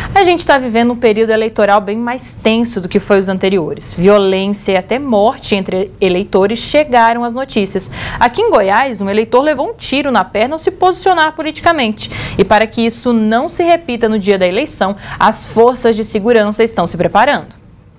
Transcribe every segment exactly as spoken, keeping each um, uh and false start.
A gente está vivendo um período eleitoral bem mais tenso do que foi os anteriores. Violência e até morte entre eleitores chegaram às notícias. Aqui em Goiás, um eleitor levou um tiro na perna ao se posicionar politicamente. E para que isso não se repita no dia da eleição, as forças de segurança estão se preparando.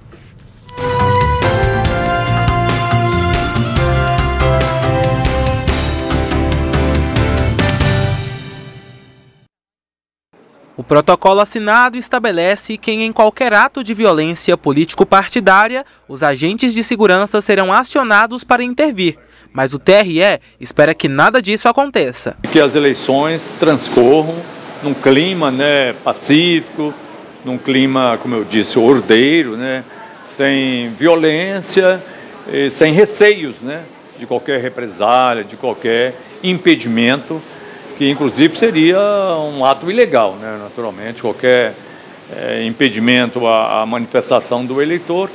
O protocolo assinado estabelece que em qualquer ato de violência político-partidária, os agentes de segurança serão acionados para intervir. Mas o T R E espera que nada disso aconteça. Que as eleições transcorram num clima, né, pacífico, num clima, como eu disse, ordeiro, né, sem violência, sem receios, né, de qualquer represália, de qualquer impedimento, que inclusive seria um ato ilegal, né? Naturalmente, qualquer é, impedimento à, à manifestação do eleitor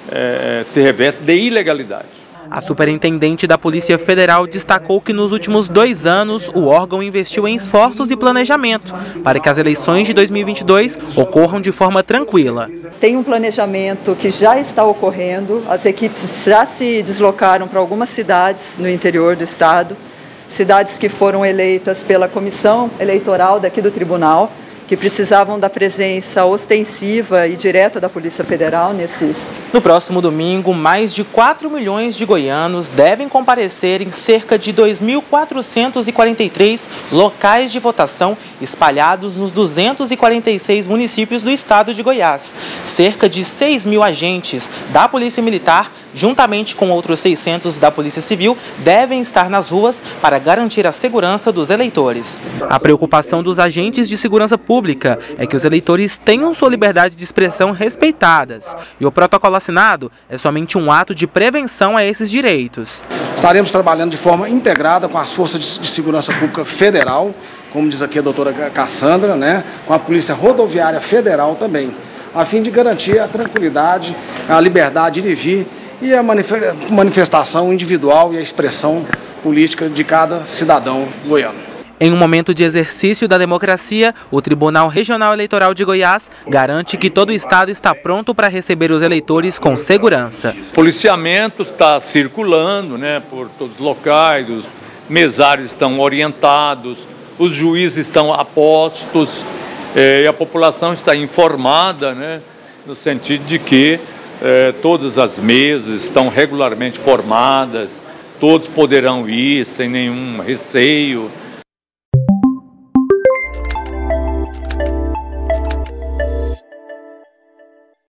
é, se reveste de ilegalidade. A superintendente da Polícia Federal destacou que nos últimos dois anos o órgão investiu em esforços e planejamento para que as eleições de dois mil e vinte e dois ocorram de forma tranquila. Tem um planejamento que já está ocorrendo, as equipes já se deslocaram para algumas cidades no interior do estado, cidades que foram eleitas pela comissão eleitoral daqui do tribunal, que precisavam da presença ostensiva e direta da Polícia Federal nesses. No próximo domingo, mais de quatro milhões de goianos devem comparecer em cerca de dois mil quatrocentos e quarenta e três locais de votação espalhados nos duzentos e quarenta e seis municípios do estado de Goiás. Cerca de seis mil agentes da Polícia Militar, juntamente com outros seiscentos da Polícia Civil, devem estar nas ruas para garantir a segurança dos eleitores. A preocupação dos agentes de segurança pública é que os eleitores tenham sua liberdade de expressão respeitadas. E o protocolo assinado é somente um ato de prevenção a esses direitos. Estaremos trabalhando de forma integrada com as Forças de Segurança Pública Federal, como diz aqui a doutora Cassandra, né, com a Polícia Rodoviária Federal também, a fim de garantir a tranquilidade, a liberdade de vir e a manifestação individual e a expressão política de cada cidadão goiano. Em um momento de exercício da democracia, o Tribunal Regional Eleitoral de Goiás garante que todo o estado está pronto para receber os eleitores com segurança. O policiamento está circulando, né, por todos os locais, os mesários estão orientados, os juízes estão a postos, eh, e a população está informada, né, no sentido de que eh, todas as mesas estão regularmente formadas, todos poderão ir sem nenhum receio.